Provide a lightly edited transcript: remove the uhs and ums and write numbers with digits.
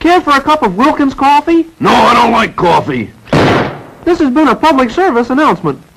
Care for a cup of Wilkins coffee? No, I don't like coffee. This has been a public service announcement.